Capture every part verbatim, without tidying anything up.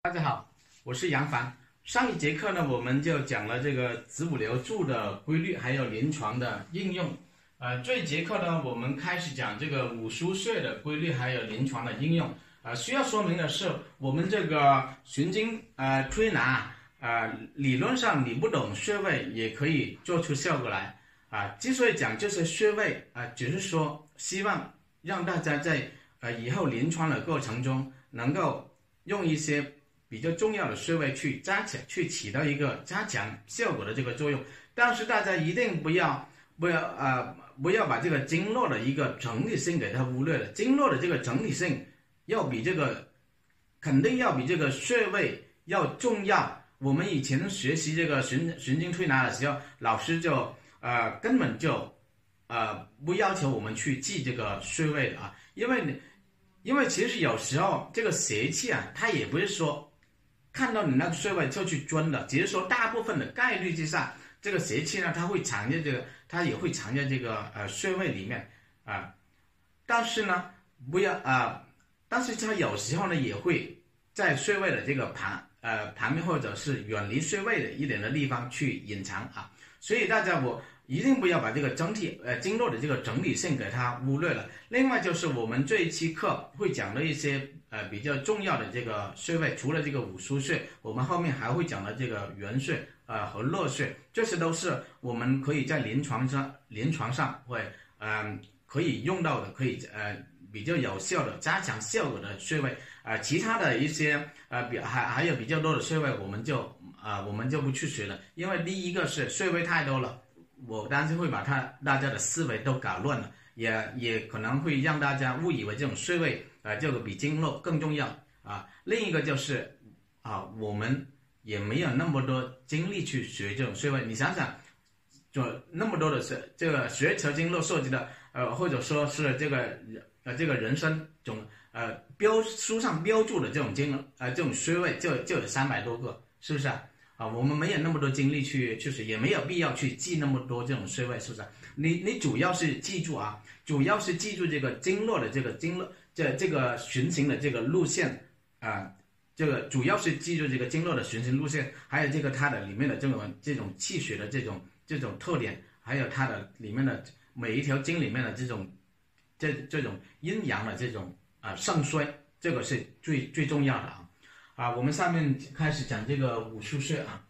大家好，我是杨凡。上一节课呢，我们就讲了这个子午流注的规律，还有临床的应用。呃，这一节课呢，我们开始讲这个午枢穴的规律，还有临床的应用。呃，需要说明的是，我们这个循经呃推拿，呃，理论上你不懂穴位也可以做出效果来。啊、呃，之所以讲这些穴位啊、呃，只是说希望让大家在呃以后临床的过程中能够用一些比较重要的穴位去加强，去起到一个加强效果的这个作用。但是大家一定不要不要呃不要把这个经络的一个整体性给它忽略了。经络的这个整体性要比这个肯定要比这个穴位要重要。我们以前学习这个循循经推拿的时候，老师就呃根本就呃不要求我们去记这个穴位的啊，因为你因为其实有时候这个邪气啊，它也不是说看到你那个穴位就去钻的，只是说大部分的概率之下，这个邪气呢，它会藏在这个，它也会藏在这个呃穴位里面啊、呃。但是呢，不要啊、呃，但是它有时候呢，也会在穴位的这个旁呃旁边或者是远离穴位的一点的地方去隐藏啊。所以大家我一定不要把这个整体呃经络的这个整体性给它忽略了。另外就是我们这一期课会讲的一些呃比较重要的这个穴位，除了这个午枢穴，我们后面还会讲的这个元穴呃和络穴，这些都是我们可以在临床上临床上会嗯、呃、可以用到的，可以呃比较有效的加强效果的穴位啊、呃。其他的一些呃比还还有比较多的穴位，我们就啊、呃、我们就不去学了，因为第一个是穴位太多了。我担心会把他大家的思维都搞乱了，也也可能会让大家误以为这种穴位啊、呃，这个比经络更重要啊。另一个就是啊，我们也没有那么多精力去学这种穴位。你想想，就那么多的是这个学求经络涉及的，呃，或者说是这个呃这个人参种呃标书上标注的这种经呃这种穴位就就有三百多个，是不是啊？啊，我们没有那么多精力去去学，也没有必要去记那么多这种穴位，是不是？你你主要是记住啊，主要是记住这个经络的这个经络这这个循行的这个路线啊，这个主要是记住这个经络的循行路线，还有这个它的里面的这种这种气血的这种这种特点，还有它的里面的每一条经里面的这种这这种阴阳的这种啊盛衰，这个是最最重要的啊。啊，我们上面开始讲这个午枢穴啊，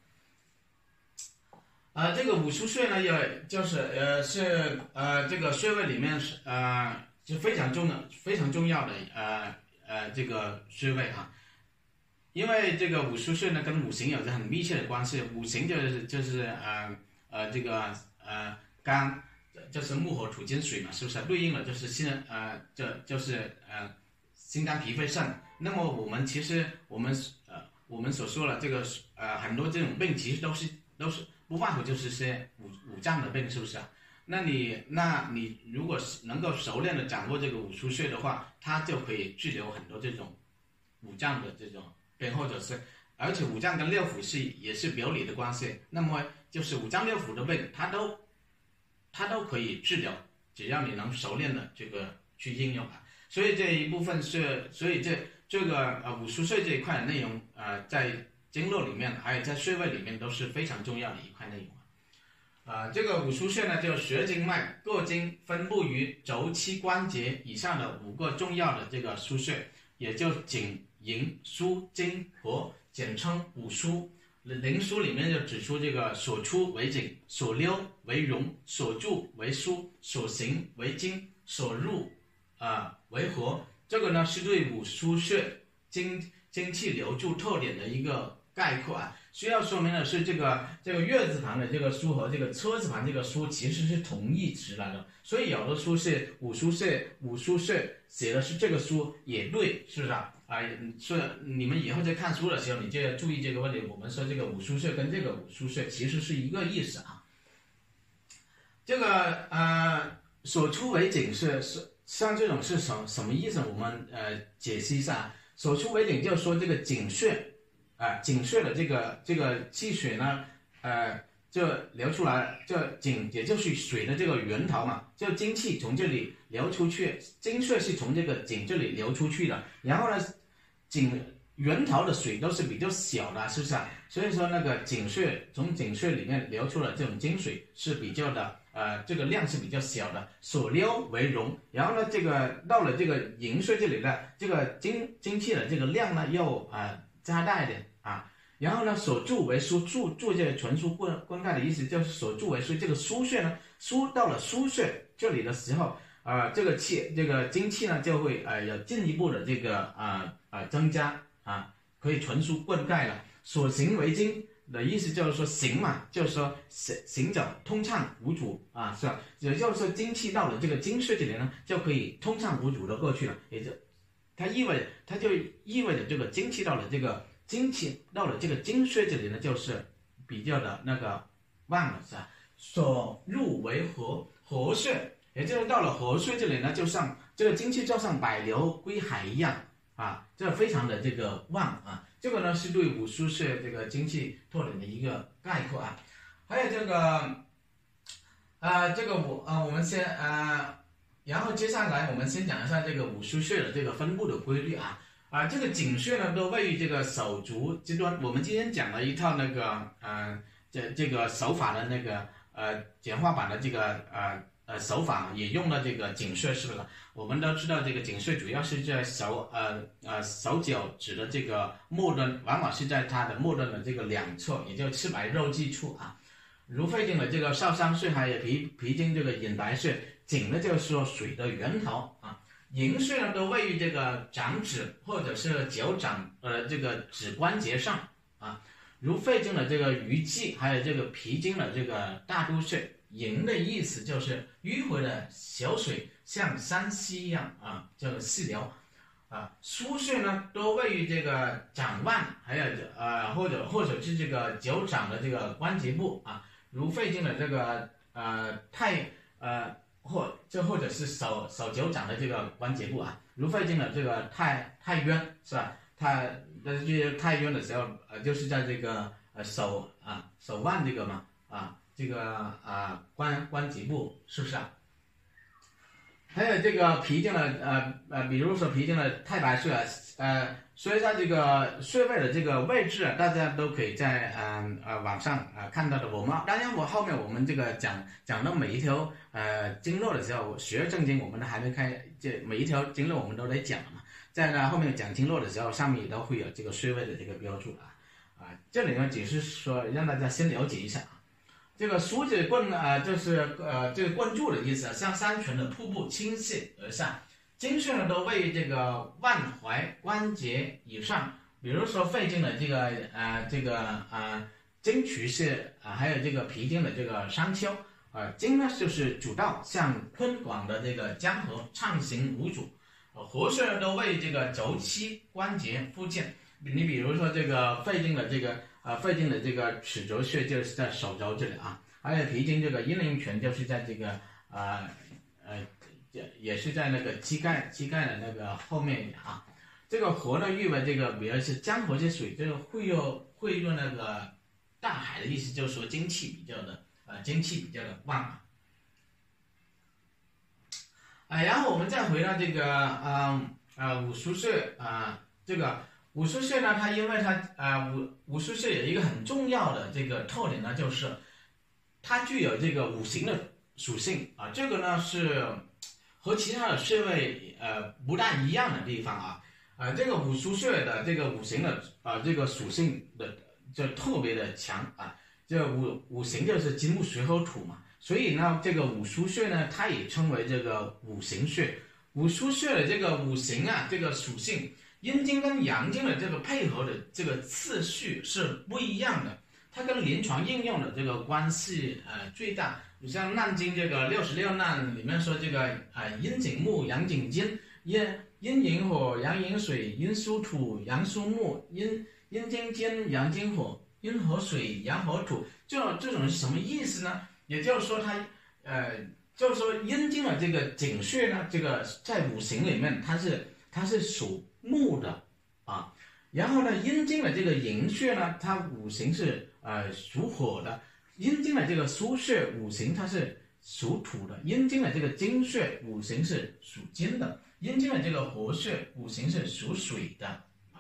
啊，这个午枢穴呢，也就是呃是呃这个穴位里面是呃是非常重的非常重要的呃呃这个穴位啊，因为这个午枢穴呢跟五行有着很密切的关系，五行就是就是呃呃这个呃肝就是木火土金水嘛，是不是？对应的就是心呃这就是呃心肝脾肺肾。那么我们其实我们呃我们所说的这个呃很多这种病其实都是都是不外乎就是些五五脏的病，是不是啊？那你那你如果能够熟练的掌握这个午枢穴的话，它就可以治疗很多这种五脏的这种病，或者是而且五脏跟六腑是也是表里的关系。那么就是五脏六腑的病，它都它都可以治疗，只要你能熟练的这个去应用啊。所以这一部分是，所以这。这个呃午枢穴这一块的内容，呃，在经络里面，还有在穴位里面都是非常重要的一块内容啊。呃，这个午枢穴呢，就舌经脉各经分布于轴期关节以上的五个重要的这个腧穴，也就颈、营、枢、经、合，简称五腧。灵枢里面就指出这个所出为颈，所溜为荣，所注为枢，所行为经，所入啊、呃、为合。这个呢是对午枢穴经经气流注特点的一个概括啊。需要说明的是，这个这个月字旁的这个枢和这个车字旁这个枢其实是同义词来的，所以有的书是午枢穴午枢穴写的是这个枢也对，是不是啊？啊，所以你们以后在看书的时候，你就要注意这个问题。我们说这个午枢穴跟这个午枢穴其实是一个意思啊。这个呃所出为颈是是。像这种是什什么意思？我们呃解析一下。所出为颈，就是说这个井穴啊、呃，井穴的这个这个气血呢，呃，就流出来，这井也就是水的这个源头嘛，就精气从这里流出去，精血是从这个井这里流出去的。然后呢，井源头的水都是比较小的，是不是啊？所以说那个井穴从井穴里面流出的这种井水是比较的，呃，这个量是比较小的，所流为溶。然后呢，这个到了这个营穴这里呢，这个精精气的这个量呢要啊、呃、加大一点啊。然后呢，所注为输，注注这个纯输灌灌溉的意思就是所注为输，这个输穴呢，输到了输穴这里的时候。啊、呃，这个气，这个精气呢，就会呃有进一步的这个啊啊、呃呃、增加啊，可以纯输灌溉了。所行为经的意思就是说行嘛，就是说行行走通畅无阻啊，是吧？也就是说精气到了这个精穴这里呢，就可以通畅无阻的过去了，也就它意味着它就意味着这个精气到了这个精气到了这个精穴这里呢，就是比较的那个旺了，是吧？所入为合合穴。也就是到了合穴这里呢，就像这个精气就像百流归海一样啊，这非常的这个旺啊。这个呢是对五腧穴这个精气特点的一个概括啊。还有这个，啊、呃，这个我啊、呃，我们先啊、呃，然后接下来我们先讲一下这个五腧穴的这个分布的规律啊。啊、呃，这个井穴呢都位于这个手足之端。我们今天讲了一套那个呃这这个手法的那个呃简化版的这个呃。呃，手法也用了这个井穴，是不是？我们都知道，这个井穴主要是在手呃呃手脚趾的这个末端，往往是在它的末端的这个两侧，也就赤白肉际处啊。如肺经的这个少商穴，还有脾脾经这个隐白穴，井呢就是说水的源头啊。营穴呢都位于这个掌指或者是脚掌呃这个指关节上啊。如肺经的这个鱼际，还有这个脾经的这个大都穴。营的意思就是迂回的小水像山溪一样啊，这个细流啊。腧穴呢多位于这个掌腕，还有呃或者或者是这个脚掌的这个关节部啊，如肺经的这个呃太呃或这或者是手手脚掌的这个关节部啊，如肺经的这个太太渊是吧？太那就是太渊的时候呃就是在这个呃手啊手腕这个嘛啊。这个啊、呃、关关节部是不是啊？还有这个脾经的呃呃，比如说脾经的太白穴啊，呃，所以它这个穴位的这个位置啊，大家都可以在嗯 呃, 呃网上啊、呃、看到的。我们当然我后面我们这个讲讲到每一条呃经络的时候，学正经我们都还没开，这每一条经络我们都得讲嘛。在呢后面讲经络的时候，上面也都会有这个穴位的这个标注啊啊，这里呢只是说让大家先了解一下。这个输子灌啊、呃，就是呃这个灌注的意思，像山泉的瀑布倾泻而下。经穴呢都位于这个腕踝关节以上，比如说肺经的这个呃这个呃经渠穴啊、呃，还有这个脾经的这个商丘啊、呃，经呢就是主道向昆广的这个江河畅行无阻。呃，合穴呢都位于这个肘膝关节附近。你比如说这个肺经的这个啊，肺经的这个尺肘穴就是在手肘这里啊，还有脾经这个阴陵泉就是在这个啊呃也是在那个膝盖膝盖的那个后面啊。这个河呢誉为这个，比如是江河之水，这个汇入汇入那个大海的意思，就是说精气比较的呃精气比较的旺啊。啊，然后我们再回到这个嗯呃五腧穴啊，这个。五腧穴呢，它因为它啊、呃、五五腧穴有一个很重要的这个特点呢，就是它具有这个五行的属性啊，这个呢是和其他的穴位呃不大一样的地方啊，啊、呃、这个五腧穴的这个五行的啊、呃、这个属性的就特别的强啊，这个五五行就是金木水火土嘛，所以呢这个五腧穴呢，它也称为这个五行穴。五腧穴的这个五行啊，这个属性。阴经跟阳经的这个配合的这个次序是不一样的，它跟临床应用的这个关系呃最大。你像《难经》这个六十六难里面说这个呃阴景木，阳景金，阴阴引火，阳引水，阴属土，阳属木，阴阴经金，阳经火，阴和水，阳和土。这这种是什么意思呢？也就是说它呃就是说阴经的这个井穴呢，这个在五行里面它是它是属木的啊，然后呢，阴经的这个营穴呢，它五行是呃属火的；阴经的这个腧穴五行它是属土的；阴经的这个经穴五行是属金的；阴经的这个合穴五行是属水的啊。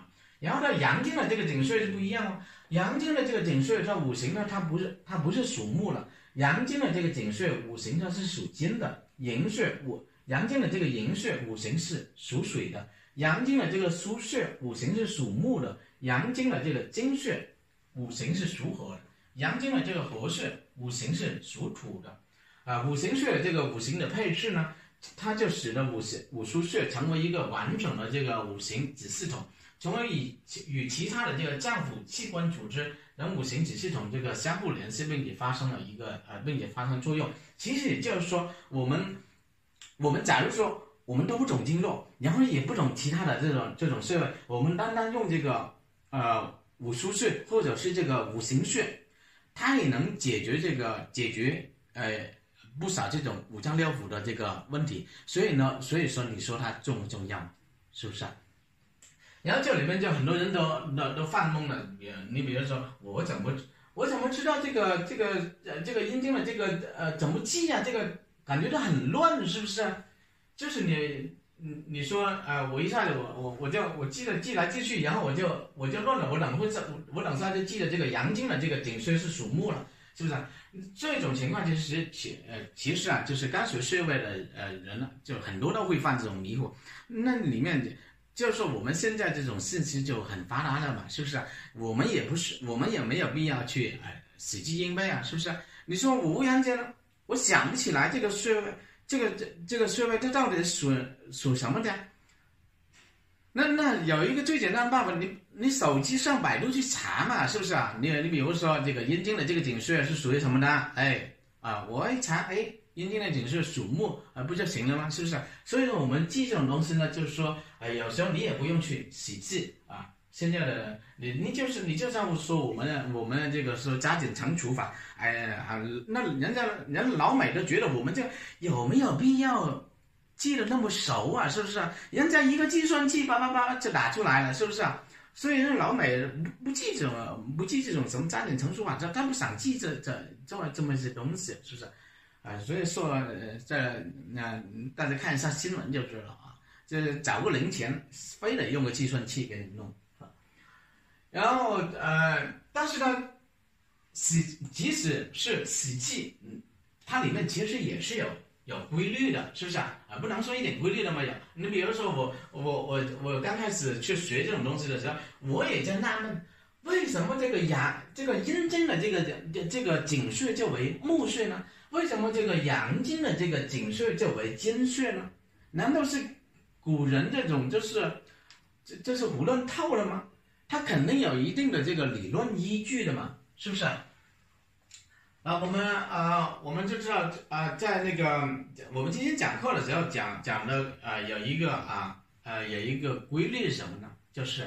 然后呢，阳经的这个井穴是不一样哦。阳经的这个井穴，它五行呢，它不是它不是属木了。阳经的这个井穴五行它是属金的，寅穴五阳经的这个寅穴五行是属水的，阳经的这个苏穴五行是属木的，阳经的这个金穴五行是属火的，阳经的这个火穴五行是属土的。啊，五行穴的这个五行的配置呢，它就使得五行五腧穴成为一个完整的这个五行子系统，从而与与其他的这个脏腑器官组织等五行子系统这个相互联系，并且发生了一个呃，并且发生作用。其实也就是说，我们我们假如说我们都不懂经络，然后也不懂其他的这种这种穴位，我们单单用这个呃五腧穴或者是这个五行穴，它也能解决这个解决呃。不少这种五脏六腑的这个问题，所以呢，所以说你说它重不重要，是不是啊？然后这里面就很多人都都都犯懵了，你比如说我怎么我怎么知道这个这个呃这个阴经的这个呃怎么记啊？这个感觉到很乱，是不是啊？就是你你你说啊、呃，我一下子我我我就我记得记来记去，然后我就我就乱了，我等会我等下就记得这个阳经的这个井穴是属木了。是不是、啊？这种情况其实其呃其实啊，就是刚学穴位的呃人呢，就很多都会犯这种迷惑。那里面就是说我们现在这种信息就很发达了嘛，是不是、啊？我们也不是，我们也没有必要去呃死记硬背啊，是不是、啊？你说我无阳间呢，我想不起来这个穴位，这个这这个穴位它到底属属什么的？那那有一个最简单的办法，你你手机上百度去查嘛，是不是啊？你你比如说这个阴经的这个井穴是属于什么的？哎啊，我一查，哎，阴经的井穴属木啊，不就行了吗？是不是、啊？所以说我们记这种东西呢，就是说，哎，有时候你也不用去死记啊。现在的你你就是你就像说我们我们这个说加减乘除法，哎啊，那人家人老美都觉得我们这有没有必要？记得那么熟啊，是不是啊？人家一个计算器叭叭叭就打出来了，是不是啊？所以那老美不不记这种不记这种什么加减乘除法，他他不想记这这这么这么一些东西，是不是？啊，所以说呃，这那、呃、大家看一下新闻就知道啊，就是找个零钱，非得用个计算器给你弄啊。然后呃，但是呢，死即使是死记，嗯，它里面其实也是有。有规律的，是不是啊？啊，不能说一点规律都没有。你比如说我我我我刚开始去学这种东西的时候，我也在纳闷，为什么这个阳这个阴经的这个这个井穴就为木穴呢？为什么这个阳经的这个井穴就为金穴呢？难道是古人这种就是这这是胡乱套了吗？他肯定有一定的这个理论依据的嘛，是不是啊？啊，我们啊，我们就知道啊，在那个我们今天讲课的时候讲讲的啊，有一个啊呃有一个规律是什么呢？就是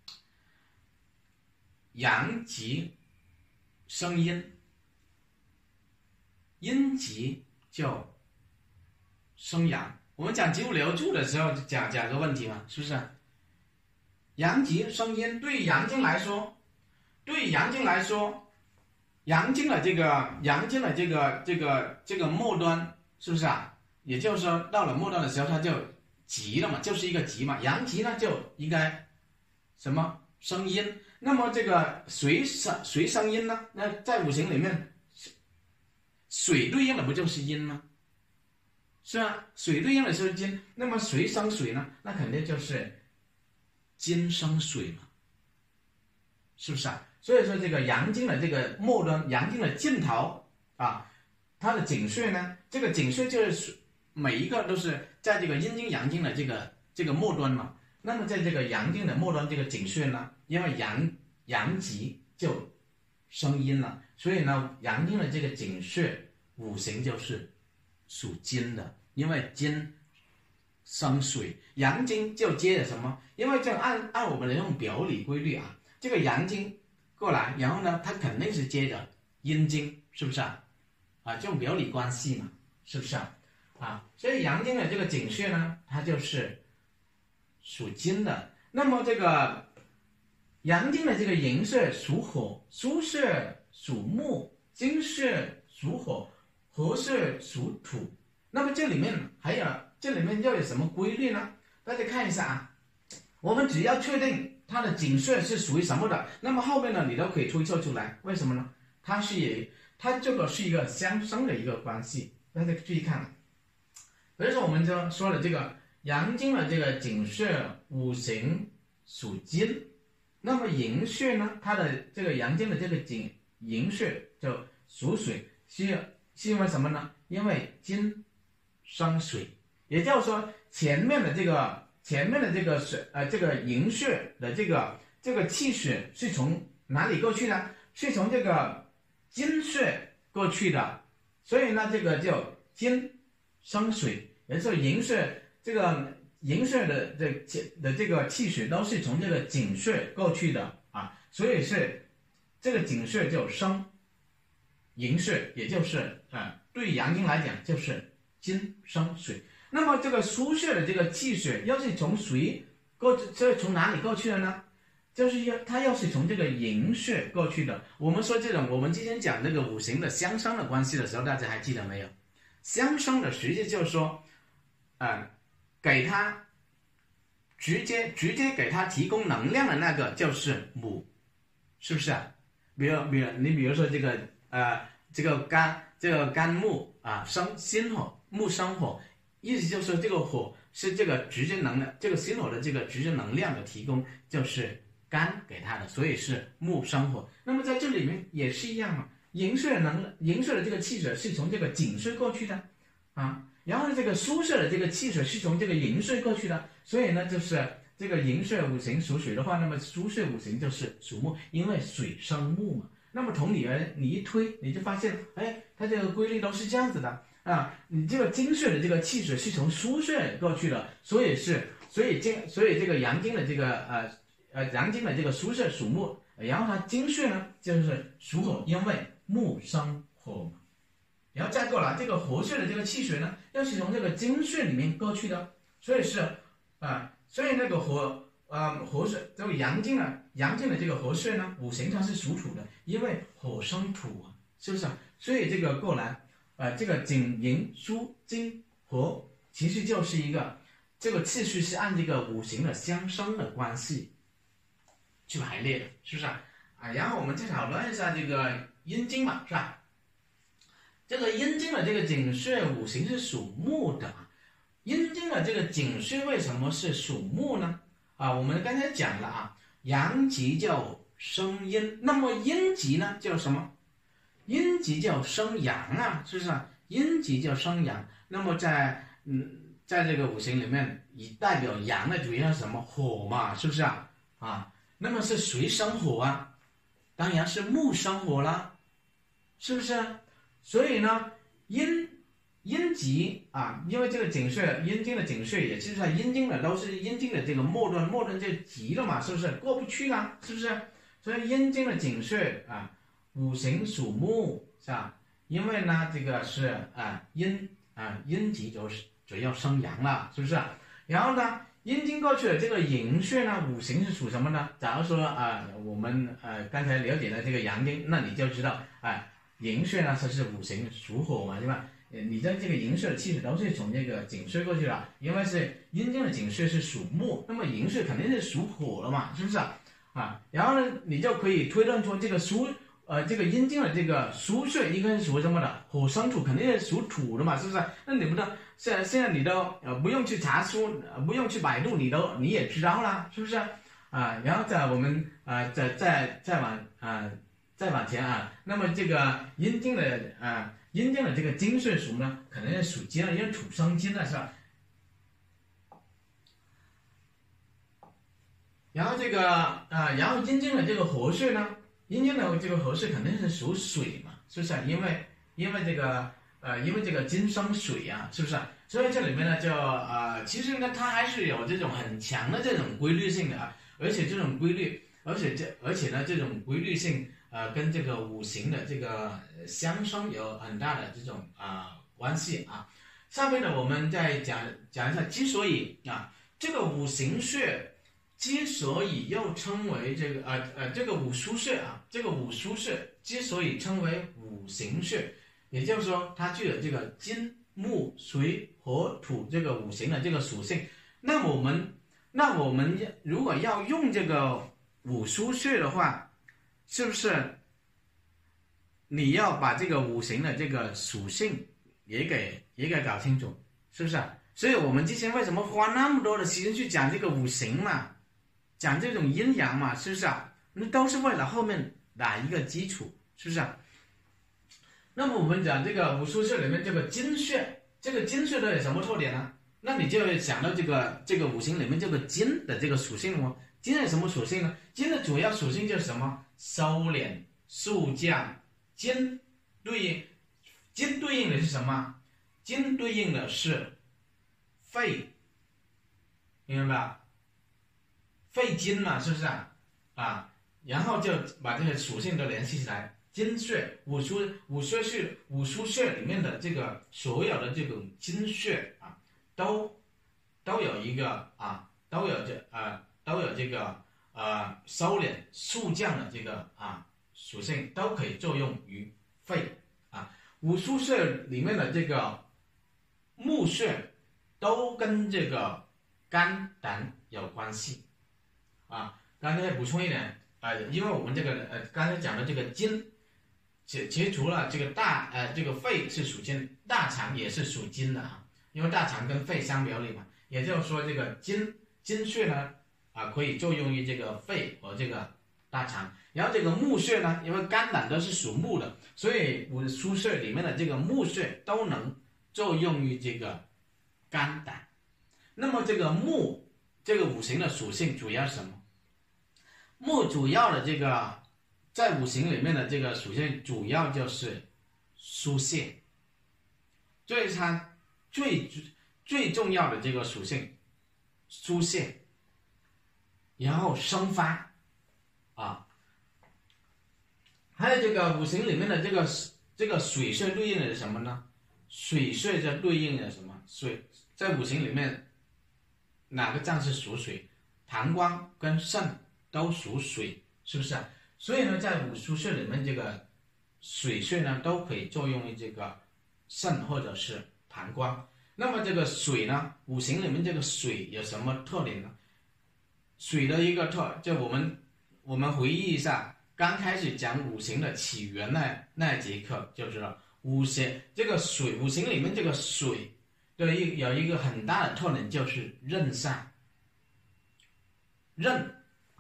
阳极生阴，阴极就生阳。我们讲九五流注的时候讲讲个问题嘛，是不是？阳极生阴，对阳经来说，对阳经来说。阳经的这个阳经的这个这个这个末端是不是啊？也就是说，到了末端的时候，它就极了嘛，就是一个极嘛。阳极呢，就应该什么生阴？那么这个谁生谁生阴呢？那在五行里面，水对应的不就是阴吗？是啊，水对应的是金。那么谁生水呢？那肯定就是金生水嘛，是不是啊？所以说这个阳经的这个末端，阳经的尽头啊，它的井穴呢，这个井穴就是每一个都是在这个阴经阳经的这个这个末端嘛。那么在这个阳经的末端这个井穴呢，因为阳阳极就生阴了，所以呢，阳经的这个井穴五行就是属金的，因为金生水，阳经就接着什么？因为这按按我们的这种表里规律啊，这个阳经过来，然后呢，它肯定是接着阴经，是不是啊？啊，这种表里关系嘛，是不是啊？啊，所以阳经的这个井穴呢，它就是属金的。那么这个阳经的这个寅穴属火，苏穴属木，金穴属火，火穴属土。那么这里面还有这里面又有什么规律呢？大家看一下啊，我们只要确定它的井穴是属于什么的，那么后面呢你都可以推测出来。为什么呢？它是也它这个是一个相生的一个关系，大家注意看。比如说我们就说了这个阳经的这个井穴五行属金，那么寅穴呢，它的这个阳经的这个井寅穴就属水，是是因为什么呢？因为金生水，也就是说前面的这个前面的这个水呃这个寅穴的这个这个气血是从哪里过去呢？是从这个金穴过去的，所以呢这个叫金生水，也就是寅穴这个寅穴的的的这个气血都是从这个井穴过去的啊，所以是这个井穴就生寅穴，也就是啊、呃、对阳经来讲就是金生水。那么这个腧穴的这个气血要是从谁过，这从哪里过去的呢？就是要它要是从这个寅穴过去的。我们说这种，我们之前讲这个五行的相生的关系的时候，大家还记得没有？相生的实际就是说，呃，给它直接直接给它提供能量的那个就是母，是不是啊？比如比如你比如说这个呃这个肝这个肝木啊生心火，木生火，意思就是说这个火是这个直接能量，这个心火的这个直接能量的提供就是肝给它的，所以是木生火。那么在这里面也是一样嘛，寅穴能寅穴的这个气血是从这个井穴过去的啊，然后呢这个腧穴的这个气血是从这个寅穴过去的，所以呢就是这个寅穴五行属水的话，那么腧穴五行就是属木，因为水生木嘛。那么同理而你一推你就发现，哎，它这个规律都是这样子的啊，你这个经穴的这个气血是从腧穴过去的，所以是所以经所以这个阳经的这个呃呃阳经的这个腧穴属木，然后它经穴呢就是属火，因为木生火嘛。然后再过来这个活穴的这个气血呢，要是从这个经穴里面过去的，所以是啊、呃，所以那个火呃活穴这个阳经呢，阳经的这个活穴呢，五行它是属土的，因为火生土啊，是不是啊？所以这个过来呃这个井寅枢金火其实就是一个这个次序是按这个五行的相生的关系去排列的，是不是啊？啊，然后我们再讨论一下这个阴经嘛，是吧？这个阴经的这个井穴五行是属木的，阴经的这个井穴为什么是属木呢？啊，我们刚才讲了啊，阳极叫生阴，那么阴极呢叫什么？阴极叫生阳啊，是不是啊？阴极叫生阳，那么在嗯在这个五行里面，以代表阳的主要是什么？火嘛，是不是啊？啊，那么是谁生火啊？当然是木生火啦，是不是啊？所以呢，阴阴极啊，因为这个井穴，阴经的井穴也就是在阴经的，都是阴经的这个末端，末端就极了嘛，是不是过不去了？是不是？所以阴经的井穴啊，五行属木，是吧？因为呢，这个是啊阴啊阴极就是主要生阳了，是不是？然后呢，阴经过去的这个寅穴呢，五行是属什么呢？假如说啊，我们呃刚才了解了这个阳经，那你就知道啊。寅穴呢，它是五行属火嘛，对吧？你的这个寅穴的气血都是从这个井穴过去的，因为是阴经的井穴是属木，那么寅穴肯定是属火了嘛，是不是啊？啊，然后呢，你就可以推断出这个属呃这个阴经的这个腧穴应该是属什么的？火生土，肯定是属土的嘛，是不是？那你不能现在现在你都呃不用去查书，呃、不用去百度，你都你也知道啦，是不是啊？然后再我们呃再再再往啊。再往前啊，那么这个阴经的啊，阴经的这个经穴属什么呢？可能是属金了，因为土生金了，是吧？然后这个啊，然后阴经的这个活穴呢，阴经的这个活穴肯定是属水嘛，是不是？因为因为这个呃，因为这个金生水啊，是不是？所以这里面呢，就呃，其实呢，它还是有这种很强的这种规律性的啊，而且这种规律，而且这而且呢，这种规律性。呃，跟这个五行的这个相生有很大的这种啊、呃、关系啊。下面呢，我们再讲讲一下之所以啊，这个五行穴之所以又称为这个呃呃这个五腧穴啊，这个五腧穴之所以称为五行穴，也就是说它具有这个金木水火土这个五行的这个属性。那么我们那我们如果要用这个五腧穴的话，是不是你要把这个五行的这个属性也给也给搞清楚，是不是？所以我们之前为什么花那么多的时间去讲这个五行嘛，讲这种阴阳嘛，是不是啊？那都是为了后面打一个基础，是不是啊？那么我们讲这个五腧穴里面这个金穴，这个金穴它有什么特点呢？那你就想到这个这个五行里面这个金的这个属性了吗？金有什么属性呢？金的主要属性就是什么？收敛、速降。金对应金对应的是什么？金对应的是肺，明白吧？肺金嘛，是不是啊？啊，然后就把这个属性都联系起来。金穴、五腧、五腧穴、五腧穴里面的这个所有的这种金穴啊，都都有一个啊，都有这啊，都有这个呃收敛、速降的这个啊属性，都可以作用于肺啊。五腧穴里面的这个木穴都跟这个肝胆有关系啊。刚才补充一点啊、呃，因为我们这个呃刚才讲的这个金。其其实除了这个大呃这个肺是属金，大肠也是属金的啊，因为大肠跟肺相表里嘛，也就是说这个金金穴呢啊可以作用于这个肺和这个大肠，然后这个木穴呢，因为肝胆都是属木的，所以五腧穴里面的这个木穴都能作用于这个肝胆。那么这个木这个五行的属性主要是什么？木主要的这个。在五行里面的这个属性主要就是疏泄，这是它最最重要的这个属性，疏泄，然后生发啊，还有这个五行里面的这个这个水穴对应的是什么呢？水穴就对应的什么？水在五行里面哪个脏是属水？膀胱跟肾都属水，是不是啊？所以呢，在五腧穴里面，这个水穴呢都可以作用于这个肾或者是膀胱。那么这个水呢，五行里面这个水有什么特点呢？水的一个特，就我们我们回忆一下，刚开始讲五行的起源那那节课就知道，五行这个水，五行里面这个水的一有一个很大的特点就是任散，任。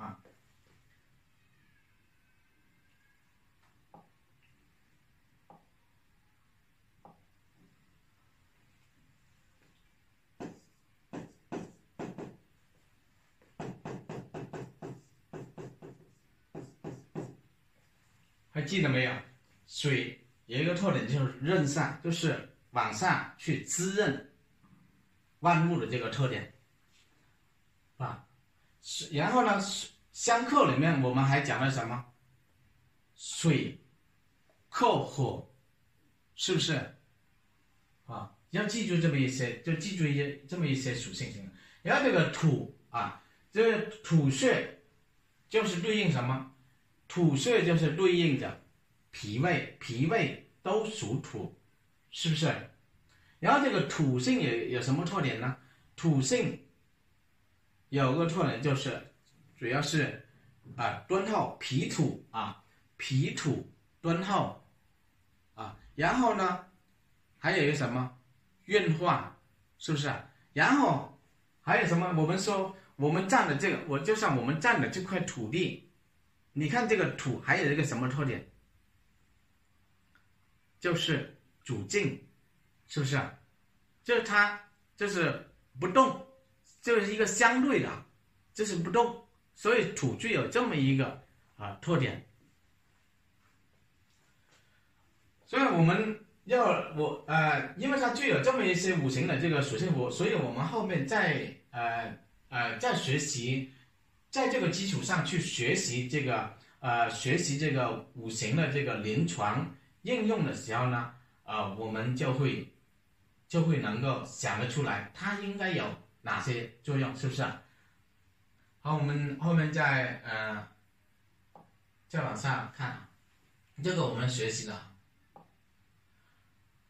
还记得没有？水有一个特点就是任散，就是往上去滋润万物的这个特点啊。然后呢，相克里面我们还讲了什么？水克火，是不是？啊，要记住这么一些，就记住一些这么一些属性型的。然后这个土啊，这个土穴就是对应什么？土穴就是对应着脾胃，脾胃都属土，是不是？然后这个土性有有什么特点呢？土性有个特点就是主要是啊敦厚，脾土啊，脾土敦厚啊。然后呢，还有一个什么运化，是不是？然后还有什么？我们说我们占的这个，我就像我们占的这块土地。你看这个土还有一个什么特点？就是主静，是不是啊？就是它就是不动，就是一个相对的，就是不动，所以土具有这么一个啊特点。所以我们要我呃，因为它具有这么一些五行的这个属性，我所以我们后面在呃呃在学习。在这个基础上去学习这个呃学习这个五行的这个临床应用的时候呢，呃我们就会就会能够想得出来它应该有哪些作用，是不是？好，我们后面再呃再往下看，这个我们学习了。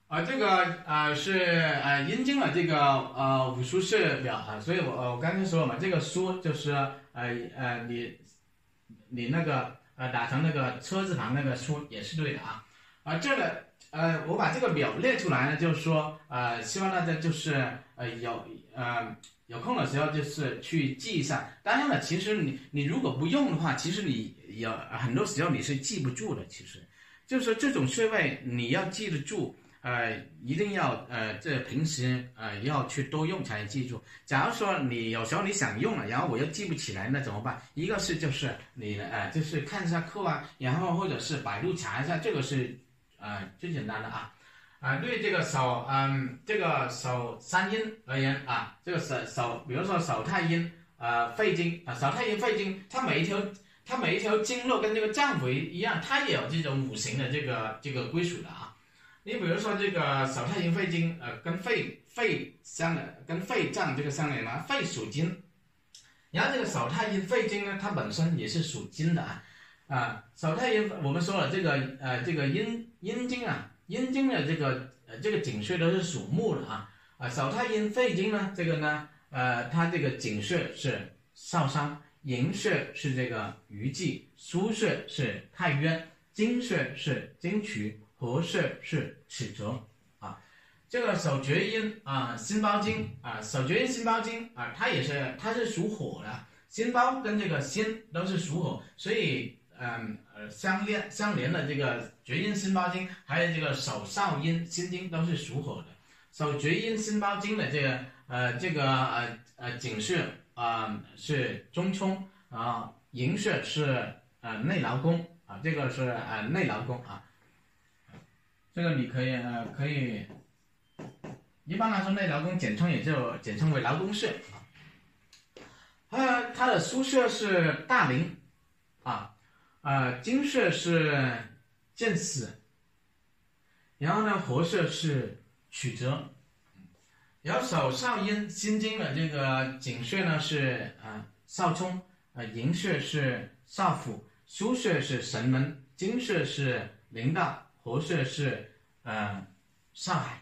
啊，这个呃是呃阴经的这个呃五书是表啊，所以我我刚才说了嘛，这个书就是呃呃你你那个呃打成那个车字旁那个书也是对的啊。啊，这个呃我把这个表列出来呢，就是说呃希望大家就是呃有呃有空的时候就是去记一下。当然了，其实你你如果不用的话，其实你有很多时候你是记不住的。其实就是说这种穴位你要记得住。呃，一定要呃，这平时呃要去多用才能记住。假如说你有时候你想用了，然后我又记不起来，那怎么办？一个是就是你呃就是看一下课啊，然后或者是百度查一下，这个是呃最简单的啊。啊、呃，对这个手嗯这个手三阴而言啊，这个手手比如说手太阴呃肺经啊，手太阴肺经，它每一条它每一条经络跟这个脏腑一样，它也有这种五行的这个这个归属的啊。你比如说这个手太阴肺经，呃，跟肺肺相的，跟肺脏这个相连嘛，肺属金，然后这个手太阴肺经呢，它本身也是属金的啊，啊，手太阴我们说了这个呃这个阴阴经啊，阴经的这个呃这个井穴都是属木的啊，啊，手太阴肺经呢，这个呢呃它这个井穴是少商，营穴是这个鱼际，腧穴是太渊，经穴是经渠。合穴是尺泽啊，这个手厥阴啊，心包经啊，手厥阴心包经啊，它也是它是属火的，心包跟这个心都是属火，所以嗯呃相连相连的这个厥阴心包经，还有这个手少阴心经都是属火的。手厥阴心包经的这个呃这个呃呃井穴啊、呃、是中冲啊，营穴是呃内劳宫啊，这个是呃内劳宫啊。这个你可以呃可以，一般来说内劳宫简称也就简称为劳宫穴啊。它它的腧穴是大陵啊，呃经穴是见死，然后呢合穴是曲泽，然后手少阴心经的这个井穴呢是呃少冲，呃营穴是少府，腧穴是神门，经穴是灵道。合穴是呃上海，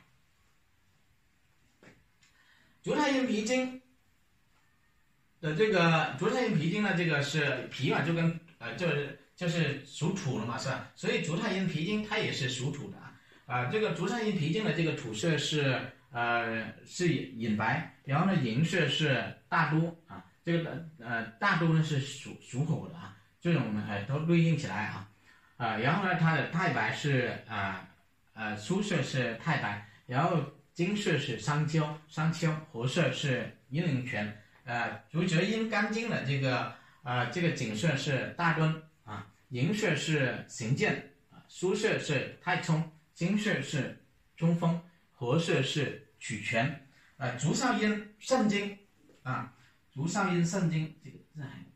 足太阴脾经的这个足太阴脾经呢，这个是脾嘛，就跟呃就是就是属土了嘛，是吧？所以足太阴脾经它也是属土的啊。啊、呃，这个足太阴脾经的这个土穴是呃是隐白，然后呢营穴是大都啊，这个呃大都呢是属属火的啊，这种呢呃都对应起来啊。啊、呃，然后呢，它的太白是啊呃腧穴是太白，然后经穴是商丘，商丘合穴是阴陵泉，呃足厥阴肝经的这个呃这个井穴是大敦啊，营穴是行健啊，腧穴是太冲，经穴是中风，合穴是曲泉，呃足少阴肾经啊，足少阴肾经这个字还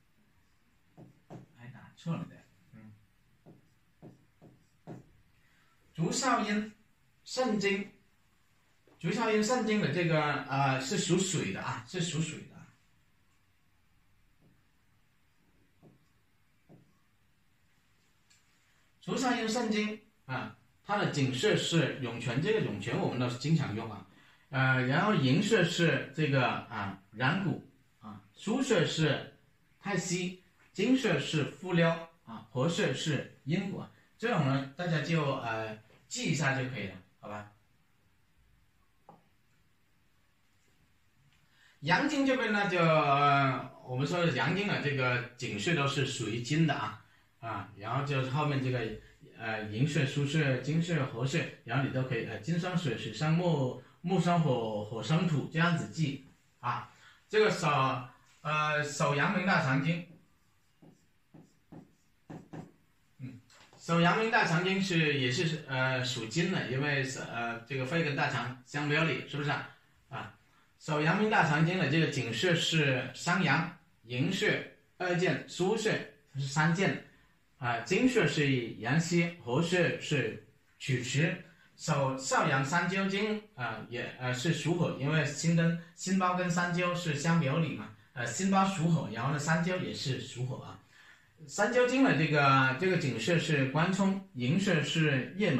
还打错了的。足少阴肾经，足少阴肾经的这个呃是属水的啊，是属水的。足少阴肾经啊，它的井穴是涌泉，这个涌泉我们都是经常用啊。呃，然后营穴是这个啊然谷啊，腧穴是太溪，经穴是复撩啊，合穴是阴谷。这种呢，大家就呃。记一下就可以了，好吧？阳经这边呢，就、呃、我们说阳经的这个井穴都是属于金的啊啊，然后就是后面这个呃营穴、腧穴、经穴、合穴，然后你都可以呃金生水，水生木，木生火，火生土，这样子记啊。这个手呃手阳明大肠经。手阳明大肠经是也是呃属金的，因为呃这个肺跟大肠相表里，是不是啊？啊，手阳明大肠经的这个井穴是商阳，营穴二见，腧穴是三见，啊，经穴是阳溪，合穴是曲池。手少阳三焦经啊、呃、也呃是属火，因为心跟心包跟三焦是相表里嘛，呃心包属火，然后呢三焦也是属火啊。三焦经的这个这个井穴是关冲，营穴是雁门，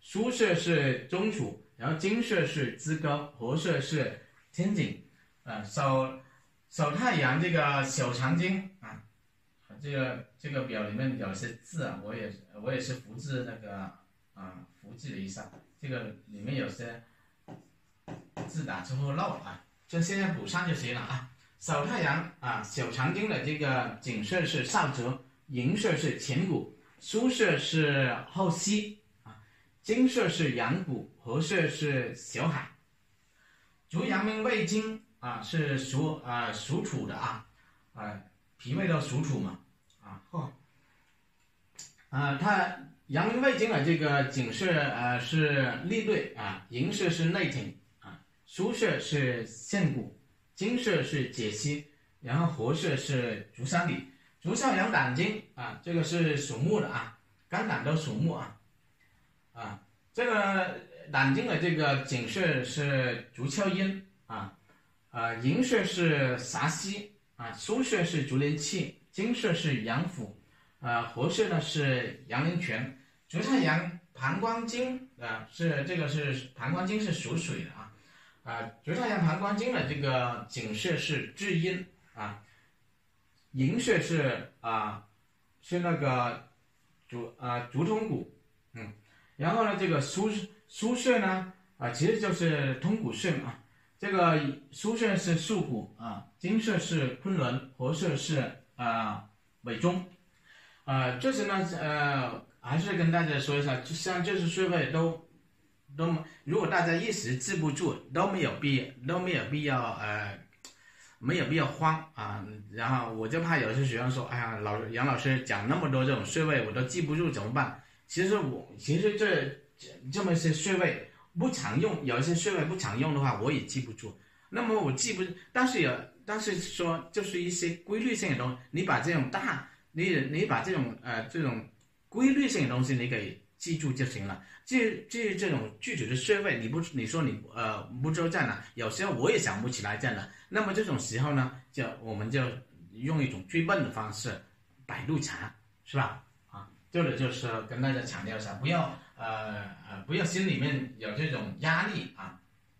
腧穴是中脘，然后经穴是支沟，合穴是天井。啊，手手太阳这个小肠经啊，这个这个表里面有些字啊，我也我也是复制那个啊复制了一下，这个里面有些字打之后漏啊，就现在补上就行了啊。手太阳啊，小肠经的这个井穴是少泽，营穴是前谷，腧穴是后溪啊，经穴是阳谷，合穴是小海。足阳明胃经啊是属啊属土的啊，啊脾胃都属土嘛啊后啊它阳明胃经的这个井穴呃是立兑啊，营穴是内庭啊，腧穴是陷谷，经穴是解析，然后合穴是足三里。足少阳胆经啊，这个是属木的啊，肝胆都属木啊啊，这个胆经的这个井穴是足窍阴啊，呃营穴是撒溪啊，腧穴是足连器，经穴是阳府，呃合穴呢是阳陵泉。足太阳膀胱经啊，是这个是膀胱经是属水的啊，啊足太阳膀胱经的这个井穴是至阴啊，营穴是啊是那个足啊足通骨，嗯，然后呢这个腧腧穴呢啊其实就是通骨穴嘛，这个腧穴是束骨啊，经穴是昆仑，合穴是啊尾中，啊这是呢呃。还是跟大家说一下，就像这些穴位都都，如果大家一时记不住，都没有必都没有必要呃，没有必要慌啊。然后我就怕有些学生说，哎呀，老杨老师讲那么多这种穴位，我都记不住怎么办？其实我其实这这么些穴位不常用，有一些穴位不常用的话，我也记不住。那么我记不，但是有，但是说就是一些规律性的东西，你把这种大，你你把这种呃这种。规律性的东西你给记住就行了。至至于这种具体的穴位，你不你说你呃不知道在哪，有时候我也想不起来在哪。那么这种时候呢，就我们就用一种最笨的方式，百度查，是吧？啊，这个就是跟大家强调一下，不要呃呃不要心里面有这种压力啊。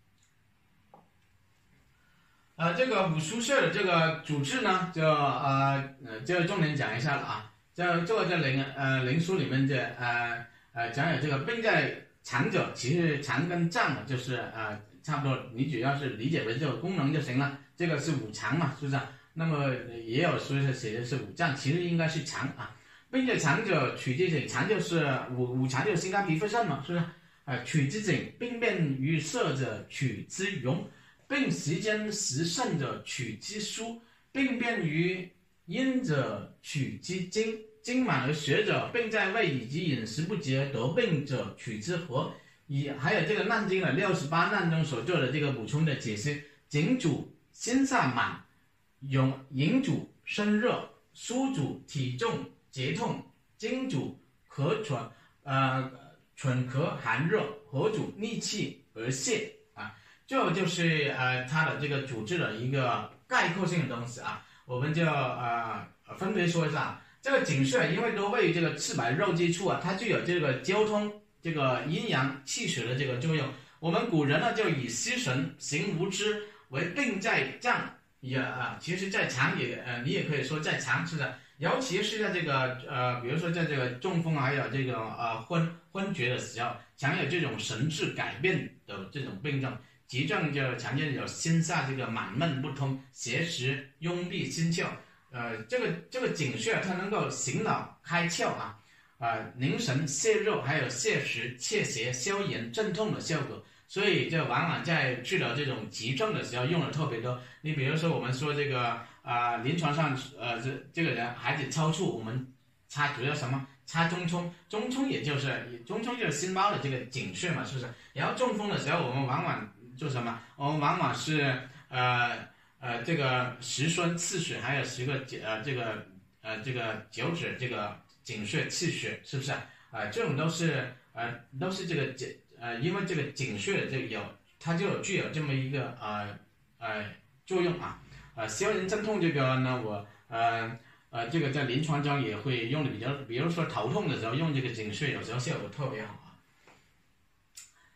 呃，这个五腧穴的这个主治呢，就呃呃就重点讲一下了啊。这这个在灵呃灵枢里面这呃呃讲有这个病在肠者，其实肠跟脏就是呃差不多，你主要是理解为这个功能就行了。这个是五常嘛，是不是？那么也有说是写的是五脏，其实应该是肠啊。病在肠者，取之井，肠就是五五常就是心肝脾肺肾嘛，是不是？呃，取之井，病变于色者，取之荣；病时间时甚者，取之枢；病变于阴者取之精，精满而血者，病在胃以及饮食不节得病者取之合。以还有这个难经的六十八难中所做的这个补充的解释，井主心脏满，涌营主身热，枢主体重节痛，经主咳喘呃喘咳寒热，合主逆气而泻啊，这就是呃它的这个主治的一个概括性的东西啊。我们就呃分别说一下，这个井穴因为都位于这个赤白肉际处啊，它具有这个交通这个阴阳气血的这个作用。我们古人呢就以失神行无知为病在脏，也啊，其实在肠也呃你也可以说在肠，是的，尤其是在这个呃比如说在这个中风还有这个呃昏昏厥的时候，常有这种神志改变的这种病症。急症就常见有心下这个满闷不通、邪实、壅闭、心窍，呃，这个这个井穴它能够醒脑开窍啊，呃，凝神泻肉，还有泻实、祛邪、消炎、镇痛的效果。所以就往往在治疗这种急症的时候用的特别多。你比如说我们说这个啊、呃，临床上呃这这个人孩子抽搐，我们擦主要什么？擦中冲，中冲也就是中冲就是心包的这个井穴嘛，是不是？然后中风的时候，我们往往做什么？我们往往是呃呃这个十孙刺血，还有十个呃这个呃这个九指这个井穴刺血，是不是啊？呃，这种都是呃都是这个井呃因为这个井穴的这个有它就有具有这么一个呃呃作用啊。呃消炎镇痛这个呢，我呃呃这个在临床中也会用的比较，比如说头痛的时候用这个井穴，有时候效果特别好。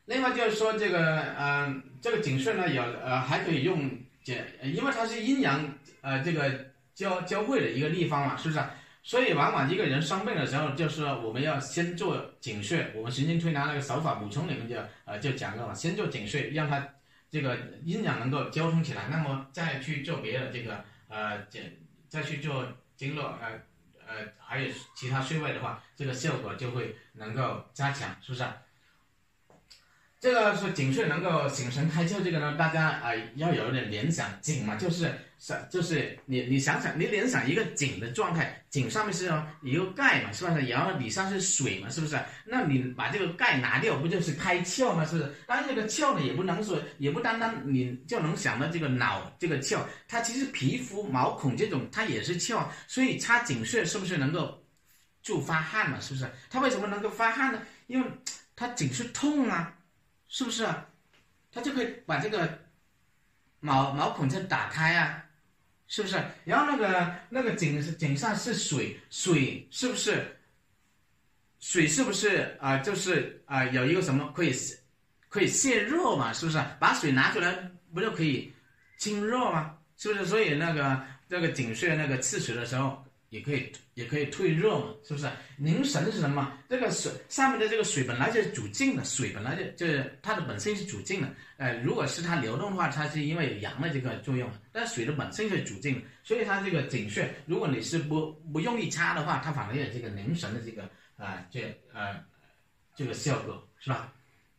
另外就是说这个呃这个井穴呢有呃还可以用解，因为它是阴阳呃这个交交汇的一个地方嘛，是不是？所以往往一个人生病的时候，就是我们要先做井穴。我们神经推拿那个手法补充里面就呃就讲过了，先做井穴，让它这个阴阳能够交通起来，那么再去做别的这个呃再去做经络呃呃还有其他穴位的话，这个效果就会能够加强，是不是？这个是井穴能够醒神开窍，这个呢，大家啊、呃、要有点联想，井嘛就是就是你你想想，你联想一个井的状态，井上面是一个盖嘛，是不是？然后底下是水嘛，是不是？那你把这个盖拿掉，不就是开窍吗？是不是？当然这个窍呢，也不能说，也不单单你就能想到这个脑这个窍，它其实皮肤毛孔这种它也是窍，所以擦井穴是不是能够就发汗嘛？是不是？它为什么能够发汗呢？因为它井是痛啊。是不是啊？它就可以把这个毛毛孔就打开啊，是不是？然后那个那个井井上是水，水是不是？水是不是啊、呃？就是啊、呃，有一个什么可以可以泄热嘛？是不是？把水拿出来不就可以清热吗？是不是？所以那个那个井穴那个刺水的时候。也可以也可以退热嘛，是不是？凝神是什么？这个水上面的这个水本来就是主静的，水本来就就是它的本身是主静的。呃，如果是它流动的话，它是因为有阳的这个作用，但水的本身是主静的，所以它这个井穴，如果你是不不用力擦的话，它反而有这个凝神的这个啊、呃、这呃这个效果，是吧？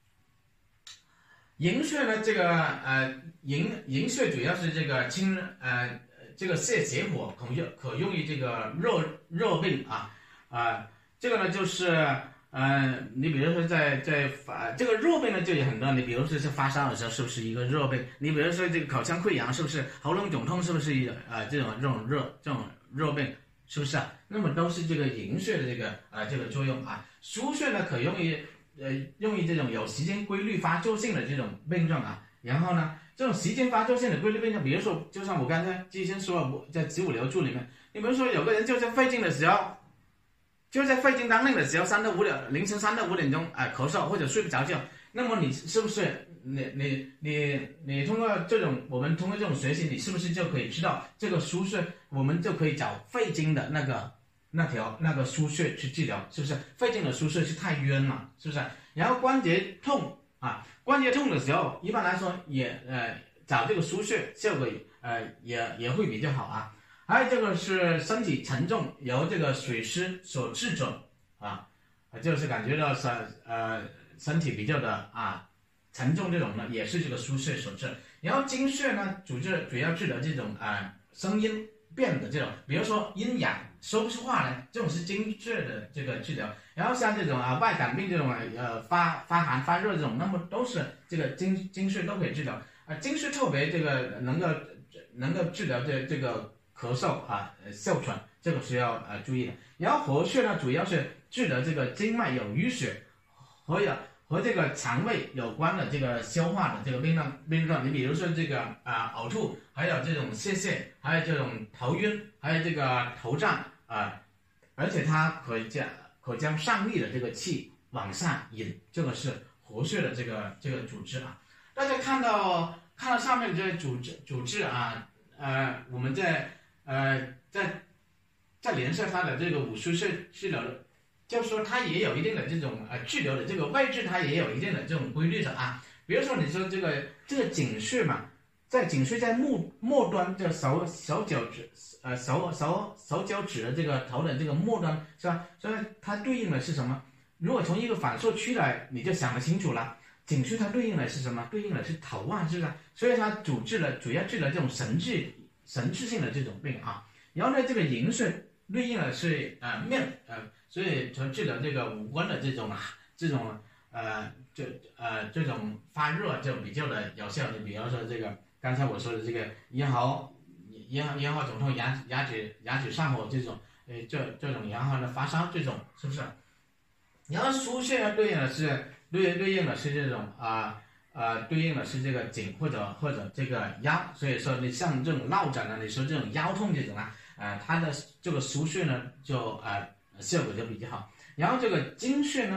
营穴呢，这个呃营营穴主要是这个清呃。这个泻邪火可用可用于这个热热病啊啊、呃，这个呢就是呃，你比如说在在发这个热病呢就有很多，你比如说是发烧的时候是不是一个热病？你比如说这个口腔溃疡是不是？喉咙肿痛是不是一呃这种这种热这种热病是不是啊？那么都是这个营穴的这个呃这个作用啊。腧穴呢可用于呃用于这种有时间规律发作性的这种病症啊，然后呢。这种时间发作性的规律病症，比如说，就像我刚才之前说了，在子午流注里面，你比如说有个人就在肺经的时候，就在肺经当令的时候，三到五点凌晨三到五点钟啊、呃、咳嗽或者睡不着觉，那么你是不是你你你你通过这种我们通过这种学习，你是不是就可以知道这个腧穴，我们就可以找肺经的那个那条那个腧穴去治疗，是不是？肺经的腧穴是太渊嘛，是不是？然后关节痛。啊，关节痛的时候，一般来说也呃找这个腧穴效果呃也也会比较好啊。还有这个是身体沉重，由这个水湿所致者啊，就是感觉到身呃身体比较的啊沉重这种呢，也是这个腧穴所致。然后经穴呢，主治主要治疗这种啊、呃、声音变的这种，比如说阴阳说不出话来，这种是经穴的这个治疗。然后像这种啊外感病这种啊呃发发寒发热这种，那么都是这个经经穴都可以治疗啊。经穴特别这个能够能够治疗这这个咳嗽啊哮喘，这个是要呃注意的。然后合穴呢，主要是治疗这个经脉有淤血和有和这个肠胃有关的这个消化的这个病症病症。你比如说这个啊呕吐，还有这种泄泻，还有这种头晕，还有这个头胀啊，而且它可以将可将上逆的这个气往下引，这个是合穴的这个这个主治啊。大家看到看到上面这主治主治啊，呃，我们在呃在在联系它的这个五腧穴治疗的，就是说它也有一定的这种呃治疗的这个位置，它也有一定的这种规律的啊。比如说你说这个这个井穴嘛，在井穴在末末端，这手手脚趾呃手手手脚趾的这个头的这个末端是吧？所以它对应的是什么？如果从一个反射区来，你就想得清楚了。井穴它对应的是什么？对应的是头啊，是不是？所以它主治了主要治疗这种神志神志性的这种病啊。然后呢，这个营穴对应的是呃面呃，所以从治疗这个五官的这种这种呃这呃这种发热就比较的有效。你比方说这个刚才我说的这个咽喉咽喉咽喉肿痛、牙牙齿牙齿上火这种，呃这这种然后呢发烧这种，是不是？然后腧穴呢对应的是对对应的是这种啊啊、呃、对应的是这个颈或者或者这个腰，所以说你像这种落枕呢，你说这种腰痛这种啊，呃它的这个腧穴呢就呃效果就比较好。然后这个经穴呢，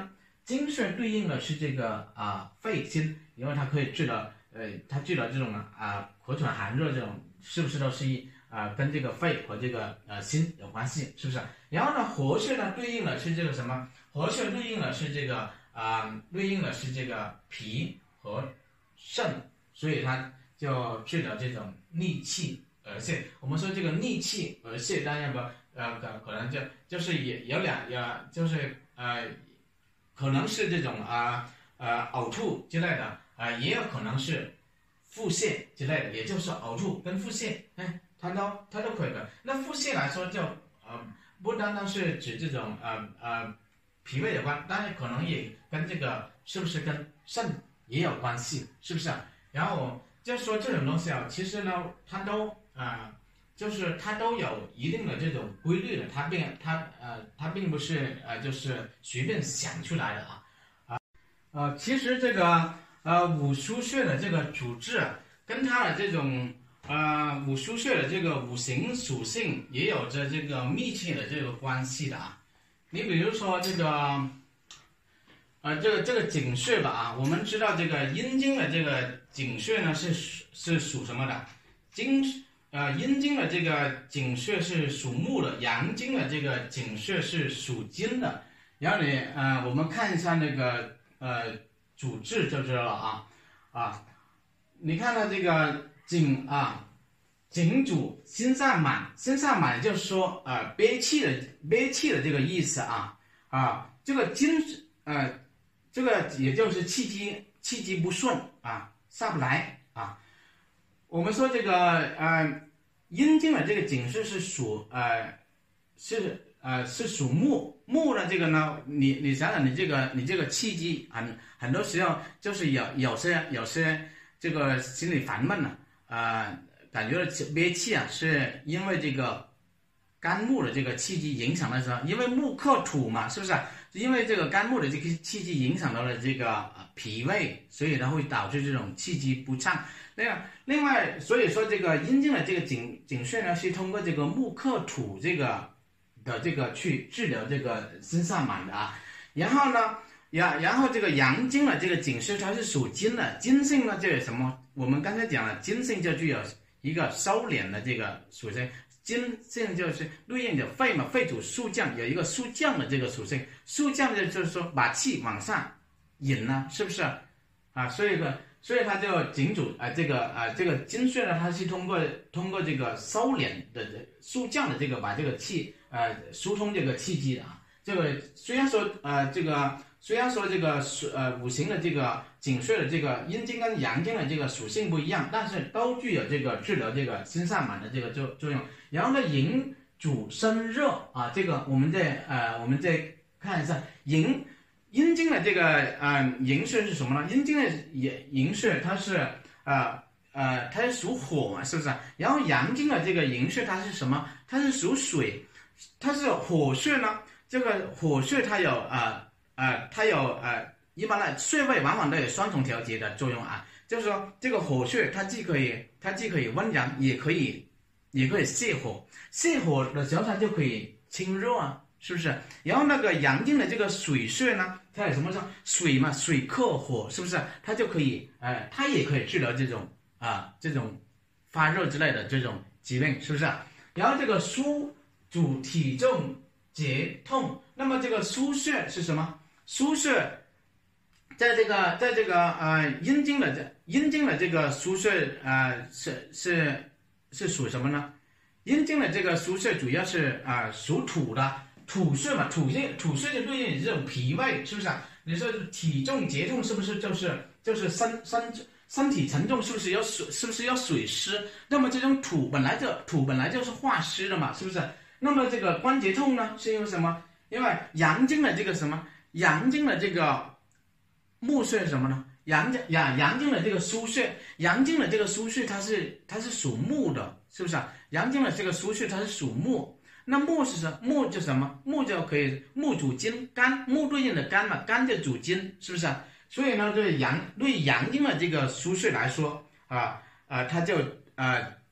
金穴对应的是这个啊、肺经，因为它可以治疗呃它治疗这种啊、咳喘寒热这种，是不是都是一啊、跟这个肺和这个呃心有关系，是不是？然后呢，活穴呢对应的是这个什么？活穴对应的是这个啊、对应的是这个脾和肾，所以它就治疗这种逆气而泻。我们说这个逆气而泻，当然不呃可能就就是也有两呃就是呃可能是这种啊呃呕吐之类的啊、呃，也有可能是腹泻之类的，也就是呕吐跟腹泻，哎，它都它都可以的。那腹泻来说就呃不单单是指这种呃呃脾胃有关，当然可能也跟这个是不是跟肾也有关系，是不是？然后就说这种东西啊，其实呢，它都啊、呃，就是它都有一定的这种规律的，它并它呃它并不是呃就是随便想出来的啊啊呃，其实这个呃五腧穴的这个主治跟它的这种呃五腧穴的这个五行属性也有着这个密切的这个关系的啊。你比如说这个。呃，这个这个井穴吧啊，我们知道这个阴经的这个井穴呢是是属什么的？经呃阴经的这个井穴是属木的，阳经的这个井穴是属金的。然后你呃，我们看一下那个呃主治就知道了啊啊，你看到这个井啊，井主心上满，心上满就是说呃憋气的憋气的这个意思啊啊，这个金呃。这个也就是气机气机不顺啊，下不来啊。我们说这个呃阴经的这个井穴是属呃是呃是属木，木的这个呢，你你想想你这个你这个气机很很多时候就是有有些有些这个心里烦闷了啊、呃，感觉憋气啊，是因为这个肝木的这个气机影响的时候，因为木克土嘛，是不是？因为这个肝木的这个气机影响到了这个脾胃，所以它会导致这种气机不畅。另外，另外，所以说这个阴经的这个井井穴呢，是通过这个木克土这个的这个去治疗这个心上满的啊。然后呢，然然后这个阳经的这个井穴它是属金的，金性呢就有什么？我们刚才讲了，金性就具有一个收敛的这个属性。金性就是对应的肺嘛，肺主肃降，有一个肃降的这个属性。肃降的就是说把气往上引呢、啊，是不是啊？所以个，所以它就井主啊、呃，这个啊、呃，这个金穴呢，它是通过通过这个收敛的肃降的这个把这个气呃疏通这个气机的啊。这个虽然说呃这个虽然说这个呃五行的这个井穴的这个阴经跟阳经的这个属性不一样，但是都具有这个治疗这个心上满的这个作作用。然后呢，营主生热啊，这个我们再呃我们再看一下营阴经的这个呃营穴是什么呢？阴经的营营穴它是呃呃它是属火嘛，是不是？然后阳经的这个营穴它是什么？它是属水，它是火穴呢。这个火穴它有呃呃它有呃一般的穴位往往都有双重调节的作用啊，就是说这个火穴它既可以它既可以温阳，也可以也可以泻火，泻火的时候它就可以清热啊，是不是？然后那个阳经的这个水穴呢，它有什么说水嘛，水克火，是不是？它就可以呃它也可以治疗这种啊、呃、这种发热之类的这种疾病，是不是？然后这个枢主体重结痛，那么这个腧穴是什么？腧穴在这个在这个呃阴经的这阴经的这个腧穴呃是是是属什么呢？阴经的这个腧穴主要是啊、呃、属土的，土穴嘛，土穴土穴就对应你这种脾胃，是不是啊？你说体重结痛是不是就是就是身身身体沉重，是不是要水是不是要水湿？那么这种土本来就土本来就是化湿的嘛，是不是？那么这个关节痛呢，是因为什么？因为阳经的这个什么？阳经的这个木穴是什么呢？阳经阳阳经的这个腧穴，阳经的这个腧穴它是它是属木的，是不是啊？阳经的这个腧穴它是属木，那木是什么？木就什么？木就可以木主金，肝木对应的肝嘛，肝就主金，是不是啊？所以呢，对阳对阳经的这个腧穴来说啊啊、呃，它就呃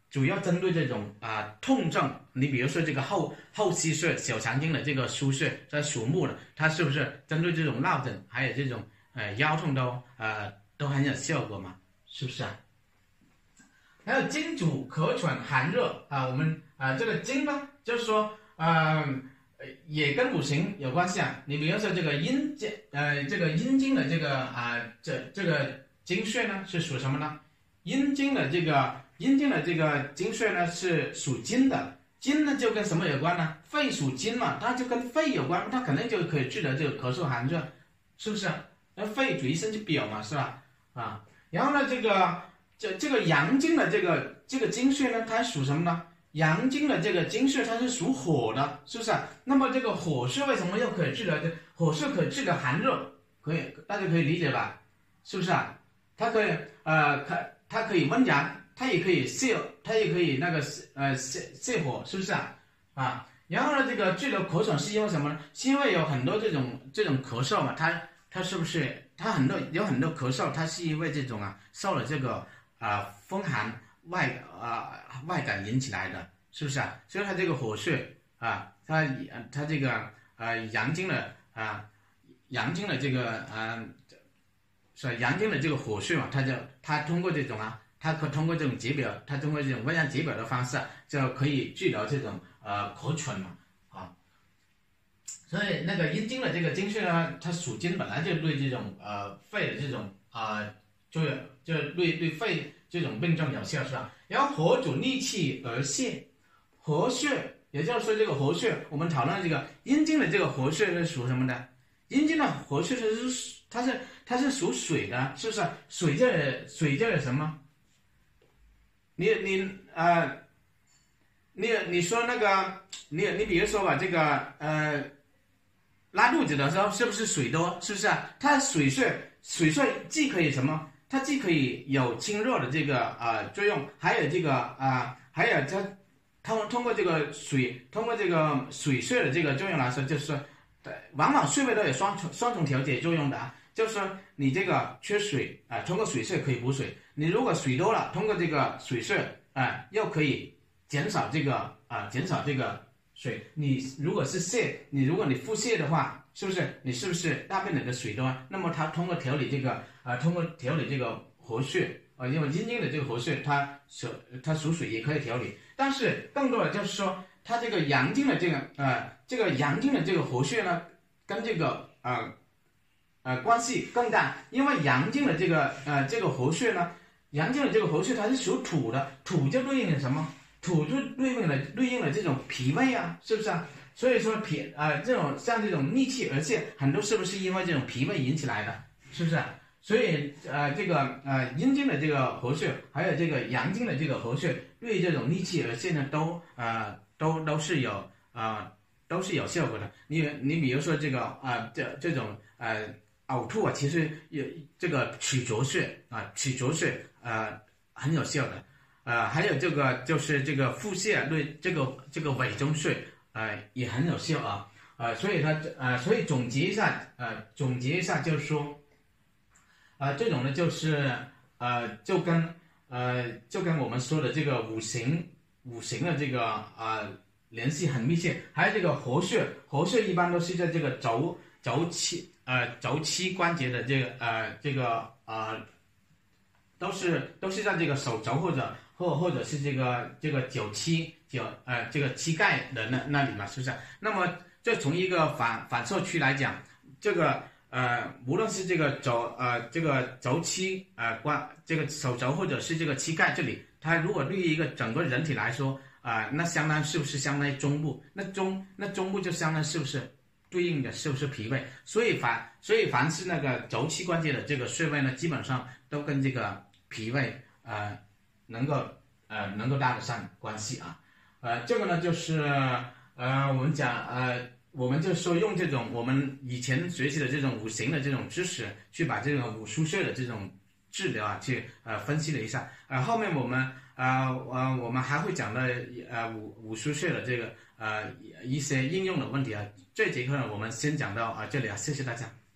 主要针对这种啊、呃、痛症，你比如说这个后后溪穴、小肠经的这个腧穴，在属木的，它是不是针对这种落枕，还有这种呃腰痛都呃都很有效果嘛？是不是啊？还有经主咳喘寒热啊，我们啊这个经呢，就是说呃也跟五行有关系啊。你比如说这个阴经呃这个阴经的这个啊这这个经穴呢是属什么呢？阴经的这个阴经的这个经穴呢是属金的，金呢就跟什么有关呢？肺属金嘛，它就跟肺有关，它肯定就可以治疗这个咳嗽寒热，是不是？那肺主一身体表嘛，是吧？啊，然后呢，这个这这个阳经的这个这个经穴呢，它属什么呢？阳经的这个经穴它是属火的，是不是？那么这个火穴为什么又可以治疗？这火穴可以治疗寒热，可以大家可以理解吧？是不是啊？它可以呃可它可以温阳。它也可以泻，它也可以那个呃泻泻火，是不是啊？啊，然后呢，这个治疗咳喘是因为什么呢？是因为有很多这种这种咳嗽嘛，它它是不是它很多有很多咳嗽，它是因为这种啊受了这个啊、呃、风寒外啊、呃、外感引起来的，是不是啊？所以它这个火穴啊，它它这个呃阳经的啊阳经的这个呃是阳经的这个火穴嘛，它就它通过这种啊。它可通过这种解表，它通过这种温阳解表的方式，就可以治疗这种呃咳喘嘛，啊，所以那个阴经的这个经穴呢，它属金，本来就对这种呃肺的这种啊、呃，就就对对肺这种病症有效，是吧？然后火主逆气而泻，活血，也就是说这个活血，我们讨论这个阴经的这个活血是属什么的？阴经的活血它是它是它是属水的，是不是？水就是水就是什么？你你呃，你你说那个你你比如说吧，这个呃拉肚子的时候是不是水多？是不是啊？它水穴水穴既可以什么？它既可以有清热的这个呃作用，还有这个啊、呃，还有它通通过这个水通过这个水穴的这个作用来说，就是说对，往往穴位都有双重双重调节作用的啊。就是说你这个缺水啊、呃，通过水穴可以补水。你如果水多了，通过这个水穴啊、呃，又可以减少这个啊、呃，减少这个水。你如果是泻，你如果你腹泻的话，是不是你是不是大便里的水多？那么它通过调理这个啊、呃，通过调理这个活血啊、呃，因为阴经的这个活血，它属它属水也可以调理。但是更多的就是说，它这个阳经的这个呃，这个阳经的这个活血呢，跟这个呃呃关系更大，因为阳经的这个呃这个活血呢。阳经的这个活穴它是属土的，土就对应了什么？土就对应了对应了这种脾胃啊，是不是啊？所以说脾啊、呃、这种像这种逆气而泻，很多是不是因为这种脾胃引起来的？是不是啊？所以呃这个呃阴经的这个活穴，还有这个阳经的这个活穴，对这种逆气而泻呢，都呃都都是有啊、呃、都是有效果的。你你比如说这个啊、呃、这这种呃。呕吐啊，其实有这个曲浊穴啊，曲浊穴呃很有效的，呃还有这个就是这个腹泻对这个这个委中穴呃也很有效啊，呃所以它呃所以总结一下呃总结一下就是说，呃这种呢就是呃就跟呃就跟我们说的这个五行五行的这个呃联系很密切，还有这个活穴，活穴一般都是在这个轴轴期。呃，轴期关节的这个呃这个呃，都是都是在这个手肘或者或或者是这个这个脚膝脚呃这个膝盖的那那里嘛，是不是？那么这从一个反反射区来讲，这个呃无论是这个肘呃这个肘期呃关这个手肘或者是这个膝盖这里，它如果对于一个整个人体来说啊、呃，那相当是不是相当于中部？那中那中部就相当是不是？对应的是不是脾胃？所以凡所以凡是那个轴期关节的这个穴位呢，基本上都跟这个脾胃呃能够呃能够搭得上关系啊。呃，这个呢就是呃我们讲呃我们就说用这种我们以前学习的这种五行的这种知识，去把这种五腧穴的这种治疗啊，去呃分析了一下。呃，后面我们呃呃我们还会讲到呃五五腧穴的这个呃一些应用的问题啊。这节课呢，我们先讲到啊这里啊，谢谢大家。